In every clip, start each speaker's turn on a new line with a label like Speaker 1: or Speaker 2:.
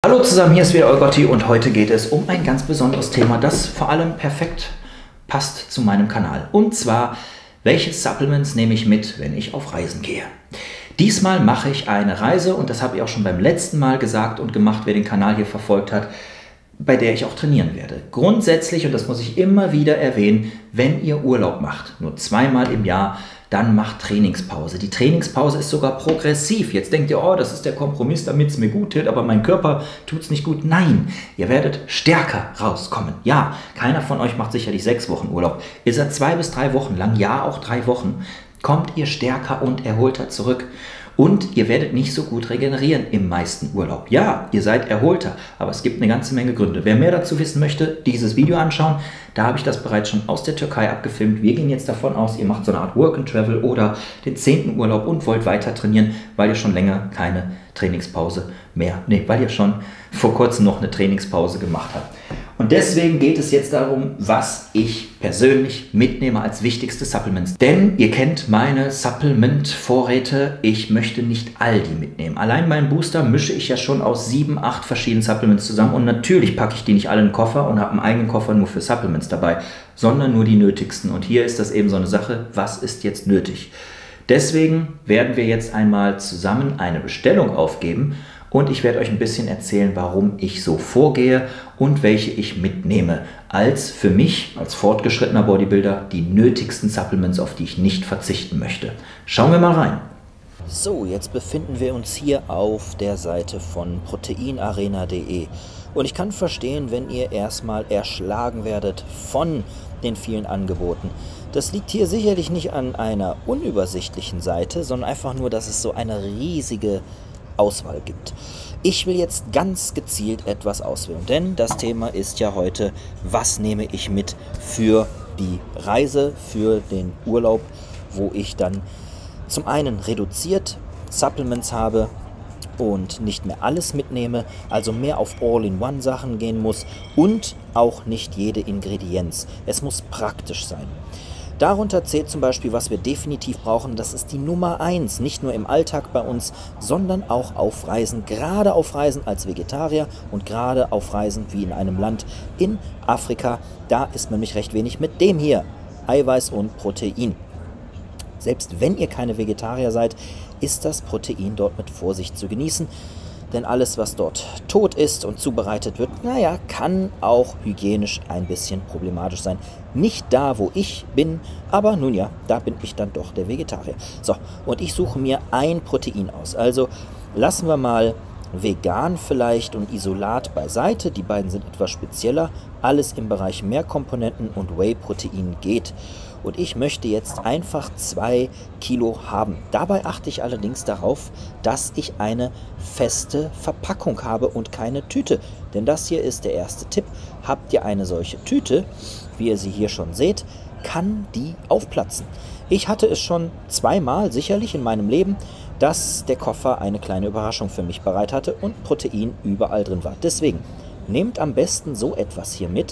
Speaker 1: Hallo zusammen, hier ist wieder Olgotti und heute geht es um ein ganz besonderes Thema, das vor allem perfekt passt zu meinem Kanal. Und zwar, welche Supplements nehme ich mit, wenn ich auf Reisen gehe? Diesmal mache ich eine Reise und das habe ich auch schon beim letzten Mal gesagt und gemacht, wer den Kanal hier verfolgt hat, bei der ich auch trainieren werde. Grundsätzlich, und das muss ich immer wieder erwähnen, wenn ihr Urlaub macht, nur zweimal im Jahr, dann macht Trainingspause. Die Trainingspause ist sogar progressiv. Jetzt denkt ihr, oh, das ist der Kompromiss, damit es mir gut tut, aber mein Körper tut es nicht gut. Nein, ihr werdet stärker rauskommen. Ja, keiner von euch macht sicherlich 6 Wochen Urlaub. Ist er 2 bis 3 Wochen lang, ja, auch 3 Wochen, kommt ihr stärker und erholter zurück. Und ihr werdet nicht so gut regenerieren im meisten Urlaub. Ja, ihr seid erholter, aber es gibt eine ganze Menge Gründe. Wer mehr dazu wissen möchte, dieses Video anschauen. Da habe ich das bereits schon aus der Türkei abgefilmt. Wir gehen jetzt davon aus, ihr macht so eine Art Work and Travel oder den 10. Urlaub und wollt weiter trainieren, weil ihr schon länger keine Trainingspause mehr, weil ihr schon vor kurzem noch eine Trainingspause gemacht habt. Und deswegen geht es jetzt darum, was ich persönlich mitnehme als wichtigste Supplements. Denn ihr kennt meine Supplement-Vorräte. Ich möchte nicht all die mitnehmen. Allein meinen Booster mische ich ja schon aus 7, 8 verschiedenen Supplements zusammen. Und natürlich packe ich die nicht alle in den Koffer und habe einen eigenen Koffer nur für Supplements dabei, sondern nur die nötigsten. Und hier ist das eben so eine Sache, was ist jetzt nötig? Deswegen werden wir jetzt einmal zusammen eine Bestellung aufgeben. Und ich werde euch ein bisschen erzählen, warum ich so vorgehe und welche ich mitnehme. Als für mich, als fortgeschrittener Bodybuilder, die nötigsten Supplements, auf die ich nicht verzichten möchte. Schauen wir mal rein.
Speaker 2: So, jetzt befinden wir uns hier auf der Seite von proteinarena.de. Und ich kann verstehen, wenn ihr erstmal erschlagen werdet von den vielen Angeboten. Das liegt hier sicherlich nicht an einer unübersichtlichen Seite, sondern einfach nur, dass es so eine riesige Auswahl gibt. Ich will jetzt ganz gezielt etwas auswählen, denn das Thema ist ja heute, was nehme ich mit für die Reise, für den Urlaub, wo ich dann zum einen reduziert Supplements habe und nicht mehr alles mitnehme, also mehr auf All-in-One-Sachen gehen muss und auch nicht jede Ingredienz. Es muss praktisch sein. Darunter zählt zum Beispiel, was wir definitiv brauchen, das ist die Nummer 1, nicht nur im Alltag bei uns, sondern auch auf Reisen, gerade auf Reisen als Vegetarier und gerade auf Reisen wie in einem Land in Afrika, da ist nämlich recht wenig mit dem hier, Eiweiß und Protein. Selbst wenn ihr keine Vegetarier seid, ist das Protein dort mit Vorsicht zu genießen. Denn alles, was dort tot ist und zubereitet wird, naja, kann auch hygienisch ein bisschen problematisch sein. Nicht da, wo ich bin, aber nun ja, da bin ich dann doch der Vegetarier. So, und ich suche mir ein Protein aus. Also lassen wir mal vegan vielleicht und Isolat beiseite. Die beiden sind etwas spezieller. Alles im Bereich Mehrkomponenten und Whey-Protein geht. Und ich möchte jetzt einfach 2 Kilo haben. Dabei achte ich allerdings darauf, dass ich eine feste Verpackung habe und keine Tüte. Denn das hier ist der erste Tipp. Habt ihr eine solche Tüte, wie ihr sie hier schon seht, kann die aufplatzen. Ich hatte es schon 2-mal sicherlich in meinem Leben, dass der Koffer eine kleine Überraschung für mich bereit hatte und Protein überall drin war. Deswegen nehmt am besten so etwas hier mit.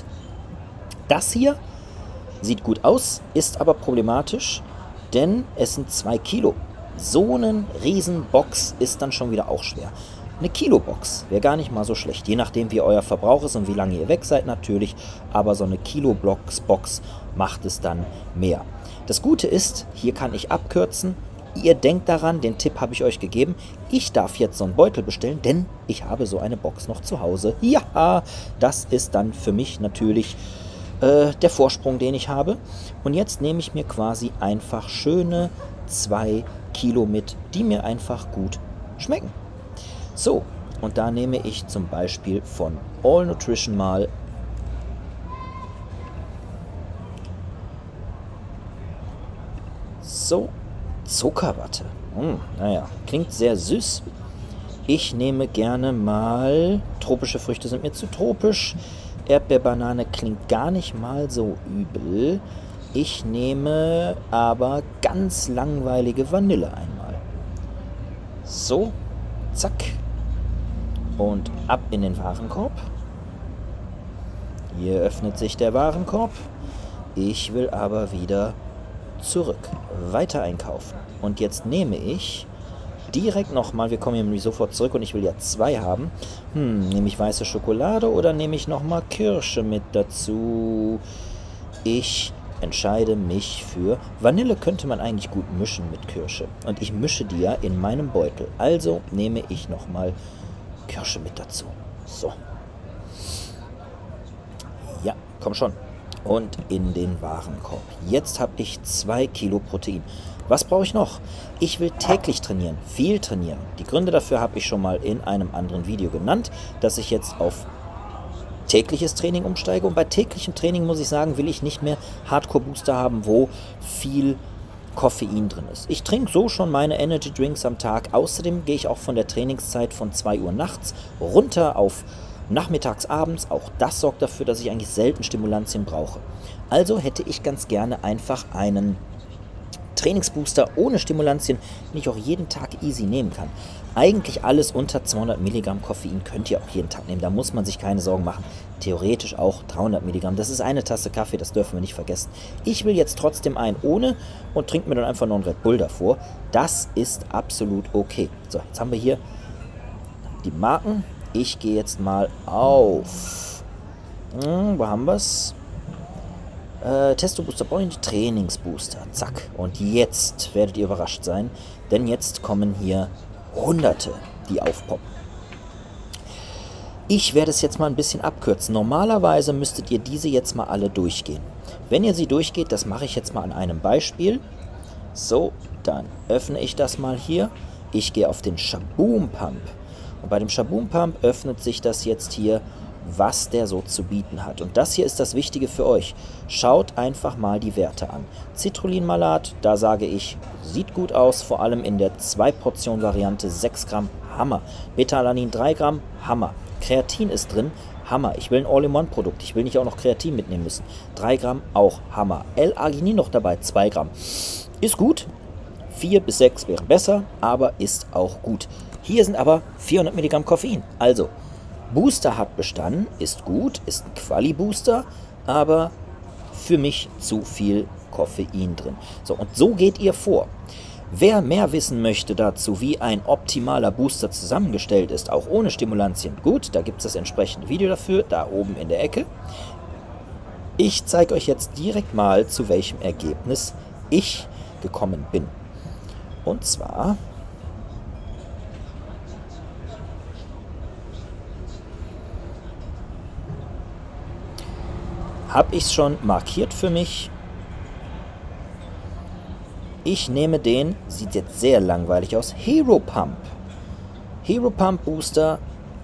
Speaker 2: Das hier sieht gut aus, ist aber problematisch, denn es sind 2 Kilo. So eine Riesenbox ist dann schon wieder auch schwer. Eine Kilobox wäre gar nicht mal so schlecht, je nachdem wie euer Verbrauch ist und wie lange ihr weg seid natürlich, aber so eine Kilobox macht es dann mehr. Das Gute ist, hier kann ich abkürzen. Ihr denkt daran, den Tipp habe ich euch gegeben. Ich darf jetzt so einen Beutel bestellen, denn ich habe so eine Box noch zu Hause. Ja, das ist dann für mich natürlich der Vorsprung, den ich habe. Und jetzt nehme ich mir quasi einfach schöne 2 Kilo mit, die mir einfach gut schmecken. So, und da nehme ich zum Beispiel von All Nutrition mal so Zuckerwatte. Naja, klingt sehr süß. Ich nehme gerne mal, tropische Früchte sind mir zu tropisch. Erdbeerbanane klingt gar nicht mal so übel. Ich nehme aber ganz langweilige Vanille einmal. So, zack. Und ab in den Warenkorb. Hier öffnet sich der Warenkorb. Ich will aber wieder zurück. Weiter einkaufen. Und jetzt nehme ich direkt nochmal, wir kommen hier nämlich sofort zurück und ich will ja 2 haben. Nehme ich weiße Schokolade oder nehme ich nochmal Kirsche mit dazu? Ich entscheide mich für Vanille, könnte man eigentlich gut mischen mit Kirsche. Und ich mische die ja in meinem Beutel. Also nehme ich nochmal Kirsche mit dazu. So. Ja, komm schon. Und in den Warenkorb. Jetzt habe ich 2 Kilo Protein. Was brauche ich noch? Ich will täglich trainieren, viel trainieren. Die Gründe dafür habe ich schon mal in einem anderen Video genannt, dass ich jetzt auf tägliches Training umsteige. Und bei täglichem Training, muss ich sagen, will ich nicht mehr Hardcore-Booster haben, wo viel Koffein drin ist. Ich trinke so schon meine Energy Drinks am Tag. Außerdem gehe ich auch von der Trainingszeit von 2 Uhr nachts runter auf nachmittags, abends. Auch das sorgt dafür, dass ich eigentlich selten Stimulantien brauche. Also hätte ich ganz gerne einfach einen Trainingsbooster ohne Stimulantien, den ich auch jeden Tag easy nehmen kann. Eigentlich alles unter 200 Milligramm Koffein könnt ihr auch jeden Tag nehmen. Da muss man sich keine Sorgen machen. Theoretisch auch 300 Milligramm. Das ist eine Tasse Kaffee, das dürfen wir nicht vergessen. Ich will jetzt trotzdem einen ohne und trinke mir dann einfach noch einen Red Bull davor. Das ist absolut okay. So, jetzt haben wir hier die Marken. Ich gehe jetzt mal auf. Wo haben wir es? Testo Booster Point, Trainingsbooster. Zack. Und jetzt werdet ihr überrascht sein, denn jetzt kommen hier Hunderte, die aufpoppen. Ich werde es jetzt mal ein bisschen abkürzen. Normalerweise müsstet ihr diese jetzt mal alle durchgehen. Wenn ihr sie durchgeht, das mache ich jetzt mal an einem Beispiel. So, dann öffne ich das mal hier. Ich gehe auf den Shaboom Pump. Und bei dem Shaboom Pump öffnet sich das jetzt hier, was der so zu bieten hat. Und das hier ist das Wichtige für euch. Schaut einfach mal die Werte an. Citrullin-Malat, da sage ich, sieht gut aus, vor allem in der 2-Portion-Variante, 6 Gramm, Hammer. Beta-Alanin 3 Gramm, Hammer. Kreatin ist drin, Hammer. Ich will ein All-in-One-Produkt, ich will nicht auch noch Kreatin mitnehmen müssen. 3 Gramm, auch Hammer. L-Arginin noch dabei, 2 Gramm. Ist gut, 4 bis 6 wären besser, aber ist auch gut. Hier sind aber 400 Milligramm Koffein, also Booster hat bestanden, ist gut, ist ein Quali-Booster, aber für mich zu viel Koffein drin. So, und so geht ihr vor. Wer mehr wissen möchte dazu, wie ein optimaler Booster zusammengestellt ist, auch ohne Stimulantien, gut, da gibt es das entsprechende Video dafür, da oben in der Ecke. Ich zeige euch jetzt direkt mal, zu welchem Ergebnis ich gekommen bin. Und zwar habe ich es schon markiert für mich. Ich nehme den, sieht jetzt sehr langweilig aus, Hero Pump. Hero Pump Booster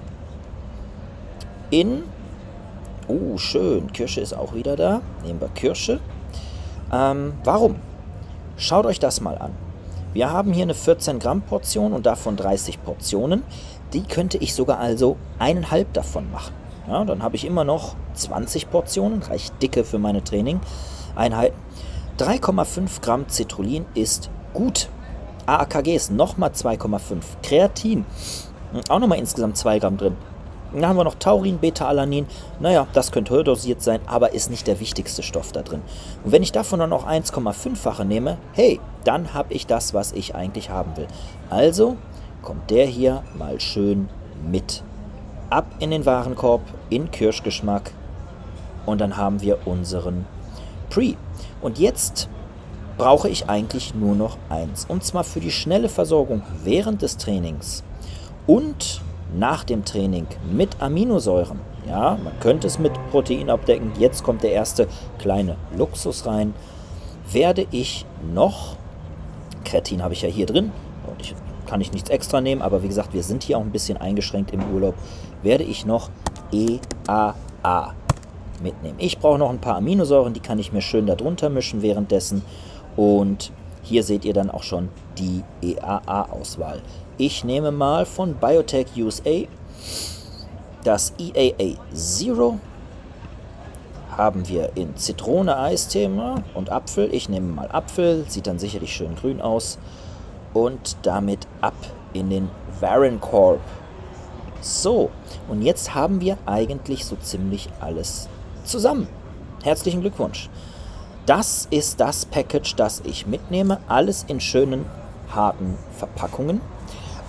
Speaker 2: in, oh schön, Kirsche ist auch wieder da, nehmen wir Kirsche. Warum? Schaut euch das mal an. Wir haben hier eine 14 Gramm Portion und davon 30 Portionen. Die könnte ich sogar also 1,5 davon machen. Ja, dann habe ich immer noch 20 Portionen, reicht dicke für meine Training-Einheiten. 3,5 Gramm Citrullin ist gut. AKGs nochmal 2,5. Kreatin, auch nochmal insgesamt 2 Gramm drin. Dann haben wir noch Taurin, Beta-Alanin. Naja, das könnte höher dosiert sein, aber ist nicht der wichtigste Stoff da drin. Und wenn ich davon dann noch 1,5-fache nehme, hey, dann habe ich das, was ich eigentlich haben will. Also kommt der hier mal schön mit. Ab in den Warenkorb, in Kirschgeschmack und dann haben wir unseren Pre. Und jetzt brauche ich eigentlich nur noch eins. Und zwar für die schnelle Versorgung während des Trainings und nach dem Training mit Aminosäuren. Ja, man könnte es mit Protein abdecken. Jetzt kommt der erste kleine Luxus rein. Werde ich noch, Kreatin habe ich ja hier drin und kann ich nichts extra nehmen, aber wie gesagt, wir sind hier auch ein bisschen eingeschränkt im Urlaub, werde ich noch EAA mitnehmen. Ich brauche noch ein paar Aminosäuren, die kann ich mir schön darunter mischen währenddessen und hier seht ihr dann auch schon die EAA-Auswahl. Ich nehme mal von Biotech USA das EAA Zero, haben wir in Zitrone, Eistee und Apfel. Ich nehme mal Apfel, sieht dann sicherlich schön grün aus. Und damit ab in den Warenkorb. So, und jetzt haben wir eigentlich so ziemlich alles zusammen. Herzlichen Glückwunsch. Das ist das Package, das ich mitnehme. Alles in schönen, harten Verpackungen.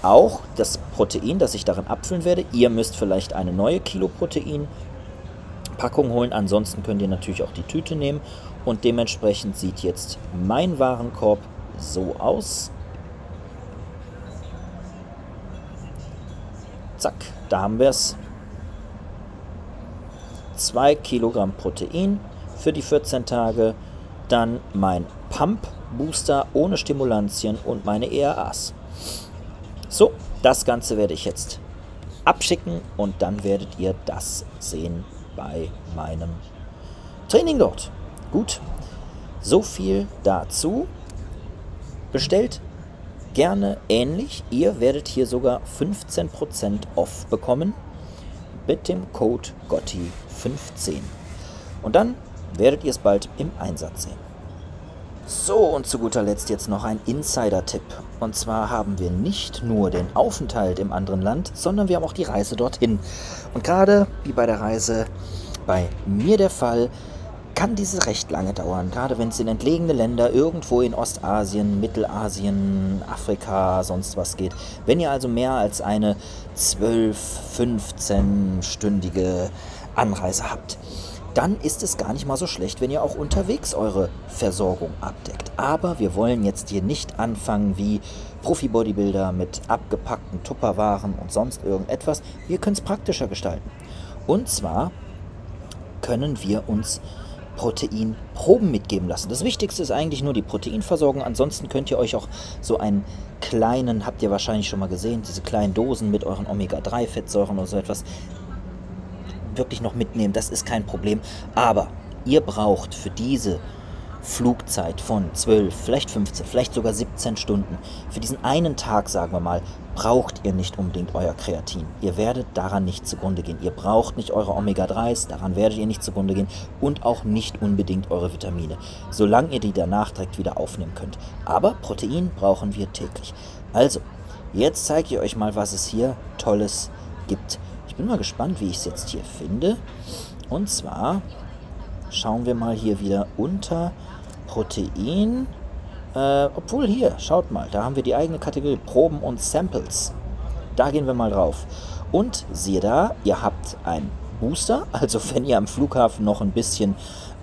Speaker 2: auch das Protein, das ich darin abfüllen werde. Ihr müsst vielleicht eine neue Kilo Protein Packung holen, ansonsten könnt ihr natürlich auch die Tüte nehmen und dementsprechend sieht jetzt mein Warenkorb so aus. Zack, da haben wir es. 2 Kilogramm Protein für die 14 Tage, dann mein Pump Booster ohne Stimulantien und meine ERAs. So, das Ganze werde ich jetzt abschicken und dann werdet ihr das sehen bei meinem Training dort. Gut, so viel dazu. Bestellt gerne ähnlich. Ihr werdet hier sogar 15% off bekommen mit dem Code GOTTI15. Und dann werdet ihr es bald im Einsatz sehen. So, und zu guter Letzt jetzt noch ein Insider-Tipp. Und zwar haben wir nicht nur den Aufenthalt im anderen Land, sondern wir haben auch die Reise dorthin. Und gerade wie bei der Reise bei mir der Fall, kann diese recht lange dauern. Gerade wenn es in entlegene Länder irgendwo in Ostasien, Mittelasien, Afrika, sonst was geht. Wenn ihr also mehr als eine 12-, 15-stündige Anreise habt, dann ist es gar nicht mal so schlecht, wenn ihr auch unterwegs eure Versorgung abdeckt. Aber wir wollen jetzt hier nicht anfangen wie Profi-Bodybuilder mit abgepackten Tupperwaren und sonst irgendetwas. Wir können es praktischer gestalten. Und zwar können wir uns Proteinproben mitgeben lassen. Das Wichtigste ist eigentlich nur die Proteinversorgung. Ansonsten könnt ihr euch auch so einen kleinen, habt ihr wahrscheinlich schon mal gesehen, diese kleinen Dosen mit euren Omega-3-Fettsäuren oder so etwas, wirklich noch mitnehmen, das ist kein Problem. Aber ihr braucht für diese Flugzeit von 12, vielleicht 15, vielleicht sogar 17 Stunden, für diesen einen Tag, sagen wir mal, braucht ihr nicht unbedingt euer Kreatin. Ihr werdet daran nicht zugrunde gehen. Ihr braucht nicht eure Omega-3s, daran werdet ihr nicht zugrunde gehen und auch nicht unbedingt eure Vitamine, solange ihr die danach direkt wieder aufnehmen könnt. Aber Protein brauchen wir täglich. Also, jetzt zeige ich euch mal, was es hier Tolles gibt. Ich bin mal gespannt, wie ich es jetzt hier finde. Und zwar schauen wir mal hier wieder unter Protein. Obwohl hier, schaut mal, da haben wir die eigene Kategorie Proben und Samples. Da gehen wir mal drauf. Und siehe da, ihr habt einen Booster. Also wenn ihr am Flughafen noch ein bisschen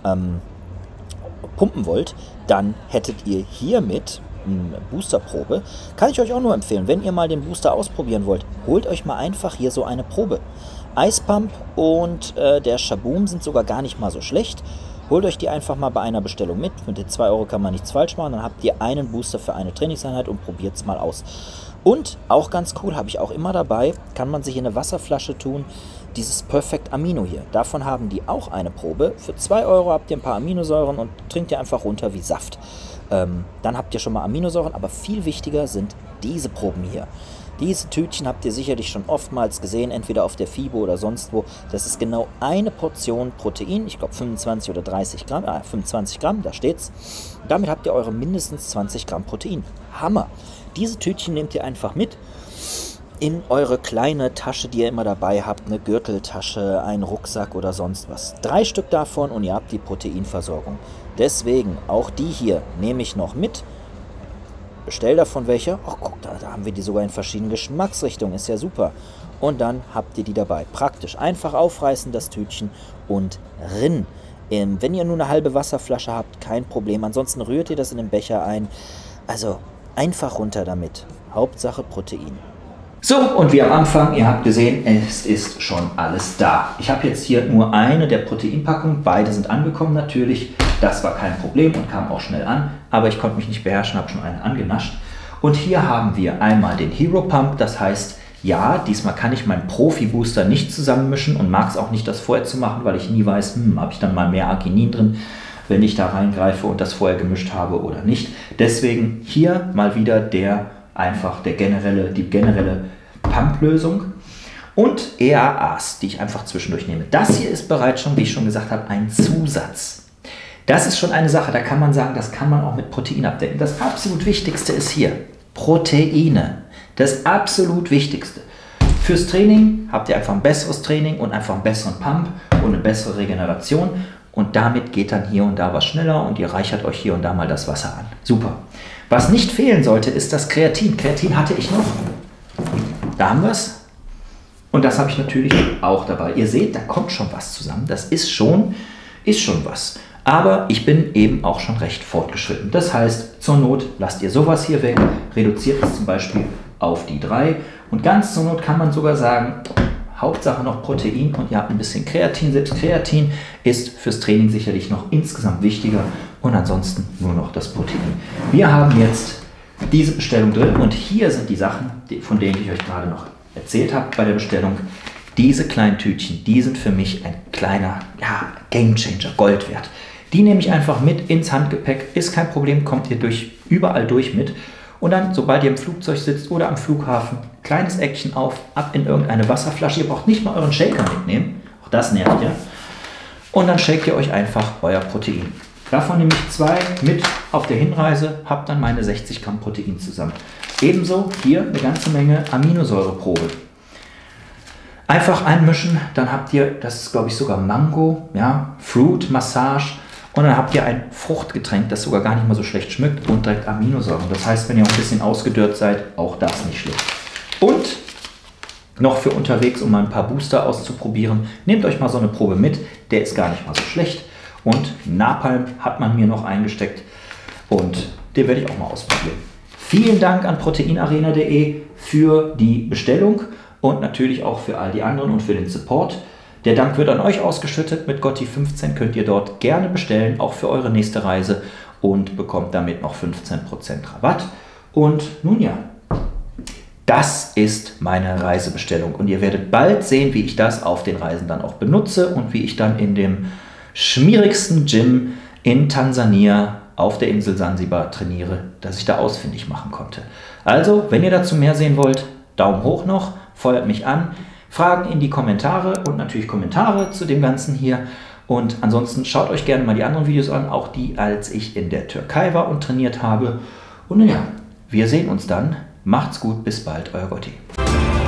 Speaker 2: pumpen wollt, dann hättet ihr hiermit Boosterprobe. Kann ich euch auch nur empfehlen, wenn ihr mal den Booster ausprobieren wollt, holt euch mal einfach hier so eine Probe. Ice Pump und der Shaboom sind sogar gar nicht mal so schlecht. Holt euch die einfach mal bei einer Bestellung mit. Mit den 2 Euro kann man nichts falsch machen. Dann habt ihr einen Booster für eine Trainingseinheit und probiert es mal aus. Und auch ganz cool, habe ich auch immer dabei, kann man sich in eine Wasserflasche tun, dieses Perfect Amino hier. Davon haben die auch eine Probe. Für 2 Euro habt ihr ein paar Aminosäuren und trinkt ihr einfach runter wie Saft. Dann habt ihr schon mal Aminosäuren, aber viel wichtiger sind diese Proben hier. Diese Tütchen habt ihr sicherlich schon oftmals gesehen, entweder auf der FIBO oder sonst wo. Das ist genau eine Portion Protein, ich glaube 25 oder 30 Gramm, 25 Gramm, da steht's. Damit habt ihr eure mindestens 20 Gramm Protein. Hammer! Diese Tütchen nehmt ihr einfach mit in eure kleine Tasche, die ihr immer dabei habt, eine Gürteltasche, einen Rucksack oder sonst was. 3 Stück davon und ihr habt die Proteinversorgung. Deswegen, auch die hier nehme ich noch mit. Bestell davon welche. Ach, guck, da haben wir die sogar in verschiedenen Geschmacksrichtungen. Ist ja super. Und dann habt ihr die dabei. Praktisch. Einfach aufreißen, das Tütchen und rin. Wenn ihr nur eine halbe Wasserflasche habt, kein Problem. Ansonsten rührt ihr das in den Becher ein. Also einfach runter damit. Hauptsache Protein.
Speaker 1: So, und wie am Anfang, ihr habt gesehen, es ist schon alles da. Ich habe jetzt hier nur eine der Proteinpackungen. Beide sind angekommen natürlich. Das war kein Problem und kam auch schnell an. Aber ich konnte mich nicht beherrschen, habe schon eine angenascht. Und hier haben wir einmal den Hero Pump. Das heißt, ja, diesmal kann ich meinen Profi-Booster nicht zusammenmischen und mag es auch nicht, das vorher zu machen, weil ich nie weiß, habe ich dann mal mehr Arginin drin, wenn ich da reingreife und das vorher gemischt habe oder nicht. Deswegen hier mal wieder die generelle Pump-Lösung und EAAs, die ich einfach zwischendurch nehme. Das hier ist bereits schon, wie ich schon gesagt habe, ein Zusatz. Das ist schon eine Sache, da kann man sagen, das kann man auch mit Protein abdecken. Das absolut Wichtigste ist hier Proteine. Das absolut Wichtigste. Fürs Training habt ihr einfach ein besseres Training und einfach einen besseren Pump und eine bessere Regeneration. Und damit geht dann hier und da was schneller und ihr reichert euch hier und da mal das Wasser an. Super. Was nicht fehlen sollte, ist das Kreatin. Kreatin hatte ich noch. Da haben wir es. Und das habe ich natürlich auch dabei. Ihr seht, da kommt schon was zusammen. Das ist schon was. Aber ich bin eben auch schon recht fortgeschritten. Das heißt, zur Not lasst ihr sowas hier weg, reduziert es zum Beispiel auf die 3. Und ganz zur Not kann man sogar sagen, Hauptsache noch Protein und ihr habt ein bisschen Kreatin. Selbst Kreatin ist fürs Training sicherlich noch insgesamt wichtiger und ansonsten nur noch das Protein. Wir haben jetzt diese Bestellung drin und hier sind die Sachen, von denen ich euch gerade noch erzählt habe bei der Bestellung. Diese kleinen Tütchen, die sind für mich ein kleiner Gamechanger, Gold wert. Die nehme ich einfach mit ins Handgepäck, ist kein Problem, kommt ihr überall durch mit. Und dann, sobald ihr im Flugzeug sitzt oder am Flughafen, kleines Eckchen auf, ab in irgendeine Wasserflasche. Ihr braucht nicht mal euren Shaker mitnehmen, auch das nervt ja. Und dann shakt ihr euch einfach euer Protein. Davon nehme ich 2 mit auf der Hinreise, habt dann meine 60 Gramm Protein zusammen. Ebenso hier eine ganze Menge Aminosäureprobe. Einfach einmischen, dann habt ihr, das ist glaube ich sogar Mango, ja, Fruit, Massage und dann habt ihr ein Fruchtgetränk, das sogar gar nicht mal so schlecht schmeckt und direkt Aminosäuren. Das heißt, wenn ihr auch ein bisschen ausgedörrt seid, auch das nicht schlecht. Und noch für unterwegs, um mal ein paar Booster auszuprobieren, nehmt euch mal so eine Probe mit, der ist gar nicht mal so schlecht. Und Napalm hat man mir noch eingesteckt und den werde ich auch mal ausprobieren. Vielen Dank an proteinarena.de für die Bestellung und natürlich auch für all die anderen und für den Support. Der Dank wird an euch ausgeschüttet. Mit Gotti15 könnt ihr dort gerne bestellen, auch für eure nächste Reise und bekommt damit noch 15% Rabatt. Und nun ja, das ist meine Reisebestellung und ihr werdet bald sehen, wie ich das auf den Reisen dann auch benutze und wie ich dann in dem schmierigsten Gym in Tansania auf der Insel Sansibar trainiere, dass ich da ausfindig machen konnte. Also, wenn ihr dazu mehr sehen wollt, Daumen hoch noch, feuert mich an, Fragen in die Kommentare und natürlich Kommentare zu dem Ganzen hier. Und ansonsten schaut euch gerne mal die anderen Videos an, auch die, als ich in der Türkei war und trainiert habe. Und naja, wir sehen uns dann. Macht's gut, bis bald, euer Gotti.